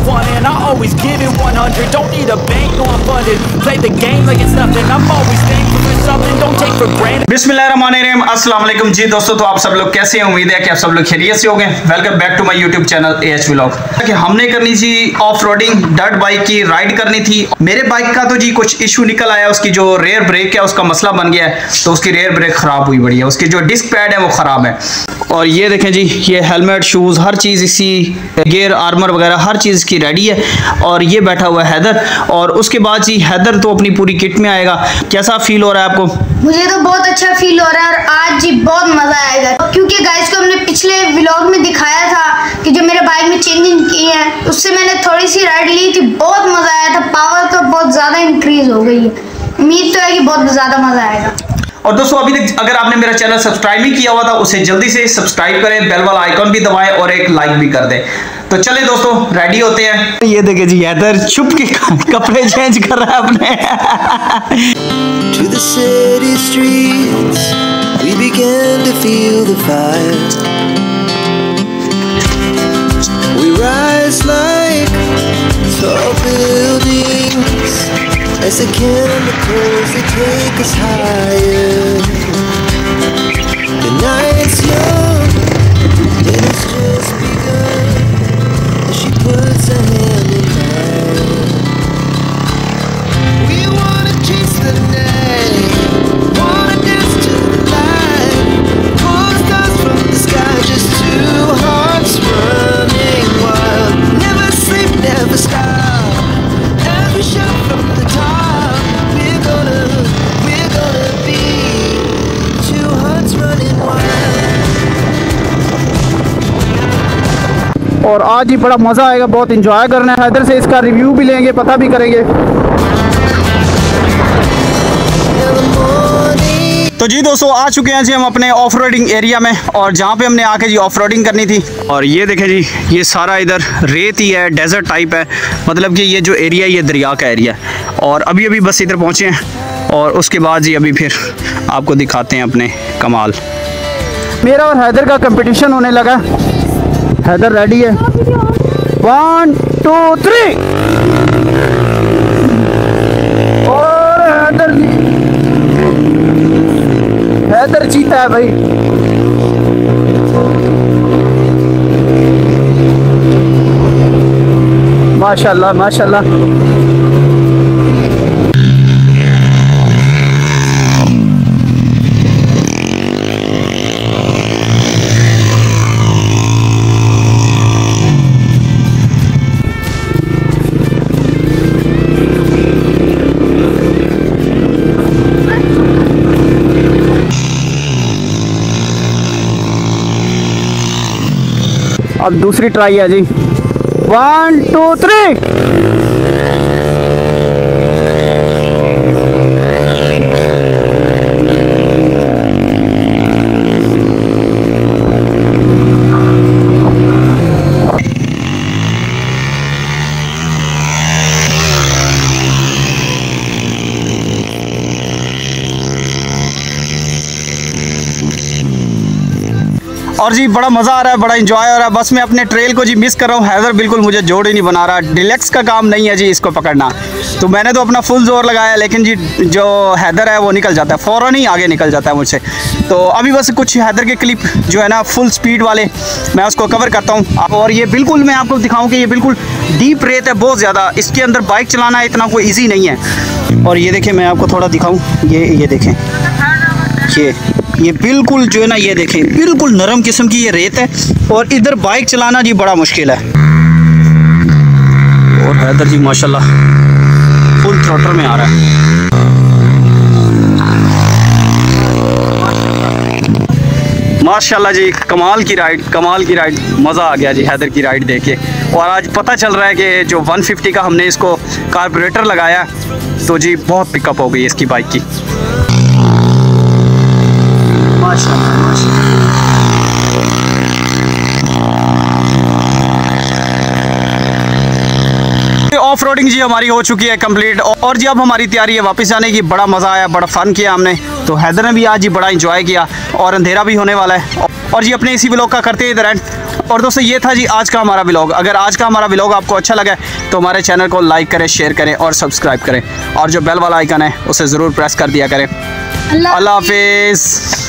want it, and I always give it 100. Don't need a bank, no I'm funded. Play the game like it's nothing. I'm always thankful for something. Don't take for granted. बिस्मिल्लाहिर्रहमानिर्रहीम, अस्सलाम वालेकुम जी दोस्तों। तो आप सब लोग कैसे हैं? उम्मीद है कि आप सब लोग खैरियत से होंगे। Welcome back to my YouTube channel AH vlog. कि हमने करनी थी ऑफ रोडिंग डर्ट बाइक की राइड करनी थी। मेरे बाइक का तो जी कुछ इशू निकल आया, उसकी जो रेयर ब्रेक है उसका मसला बन गया है, तो उसकी रेयर ब्रेक खराब हुई बढ़िया, उसकी जो डिस्क पैड है वो खराब है। और ये देखें जी, ये हेलमेट शूज़ हर चीज़ इसी गियर आर्मर वगैरह हर चीज़ की रेडी है। और ये बैठा हुआ है हैदर, और उसके बाद जी हैदर तो अपनी पूरी किट में आएगा। कैसा फील हो रहा है आपको? मुझे तो बहुत अच्छा फील हो रहा है और आज जी बहुत मजा आएगा, क्योंकि गाइस को हमने पिछले व्लॉग में दिखाया था कि जो मेरे बाइक में चेंजिंग की है उससे मैंने थोड़ी सी राइड ली थी, बहुत मजा आया था। पावर तो बहुत ज्यादा इंक्रीज हो गई है। उम्मीद तो है कि बहुत ज्यादा मजा आएगा। और दोस्तों अभी तक अगर आपने मेरा चैनल सब्सक्राइब नहीं किया हुआ था उसे जल्दी से सब्सक्राइब करें, बेल वाला आइकॉन भी दबाएं और एक लाइक भी कर दें। तो चले दोस्तों रेडी होते हैं। ये देखे जी हैदर छुप के कपड़े चेंज कर रहा है अपने। To the city streets, we began to feel the fire. We rise like tall buildings as the chemicals they take us higher. The night's young and it's just begun as she puts her hand in mine. We wanna chase the night, wanna dance to the light, pull stars from the sky, just two hearts running wild. Never sleep, never stop, as we shout from the top. We're gonna be two hearts running wild. और आज ही बड़ा मज़ा आएगा, बहुत enjoy करना है। हैदर से इसका रिव्यू भी लेंगे, पता भी करेंगे। तो जी दोस्तों आ चुके हैं जी हम अपने ऑफ रोडिंग एरिया में, और जहाँ पे हमने आके जी ऑफ रोडिंग करनी थी। और ये देखें जी, ये सारा इधर रेत ही है, डेजर्ट टाइप है, मतलब कि ये जो एरिया ये दरिया का एरिया है। और अभी अभी बस इधर पहुँचे हैं, और उसके बाद जी अभी फिर आपको दिखाते हैं अपने कमाल। मेरा और हैदर का कंपटीशन होने लगा। हैदर रेडी है, 1 2 3। और हैदर जीता है भाई। माशाल्लाह माशाल्लाह। अब दूसरी ट्राई है जी, 1 2 3। और जी बड़ा मज़ा आ रहा है, बड़ा इंजॉय हो रहा है। बस मैं अपने ट्रेल को जी मिस कर रहा हूँ। हैदर बिल्कुल मुझे जोड़ ही नहीं बना रहा। डिलेक्स का काम नहीं है जी इसको पकड़ना, तो मैंने तो अपना फुल जोर लगाया, लेकिन जी जो हैदर है वो निकल जाता है, फ़ौरन ही आगे निकल जाता है मुझसे। तो अभी बस कुछ हैदर के क्लिप जो है ना फुल स्पीड वाले, मैं उसको कवर करता हूँ। और ये बिल्कुल मैं आपको दिखाऊँ कि ये बिल्कुल डीप रेत है बहुत ज़्यादा, इसके अंदर बाइक चलाना इतना कोई ईजी नहीं है। और ये देखें, मैं आपको थोड़ा दिखाऊँ, ये देखें, ये बिल्कुल जो है ना, ये देखें बिल्कुल नरम किस्म की ये रेत है, और इधर बाइक चलाना जी बड़ा मुश्किल है। और हैदर जी माशाल्लाह फुल थ्रोटल में आ रहा है। माशाल्लाह जी कमाल की राइड, कमाल की राइड, मज़ा आ गया जी हैदर की राइड देख के। और आज पता चल रहा है कि जो 150 का हमने इसको कार्बोरेटर लगाया, तो जी बहुत पिकअप हो गई इसकी बाइक की। माशाल्लाह माशाल्लाह। ऑफ रोडिंग जी हमारी हो चुकी है कंप्लीट, और जी अब हमारी तैयारी है वापस जाने की। बड़ा मज़ा आया, बड़ा फ़न किया हमने, तो हैदर ने भी आज जी बड़ा इंजॉय किया, और अंधेरा भी होने वाला है। और जी अपने इसी ब्लॉग का करते हैं इधर एंड। और दोस्तों ये था जी आज का हमारा ब्लॉग। अगर आज का हमारा ब्लॉग आपको अच्छा लगा तो हमारे चैनल को लाइक करें, शेयर करें और सब्सक्राइब करें, और जो बेल वाला आइकन है उसे ज़रूर प्रेस कर दिया करें। अल्लाह हाफिज़।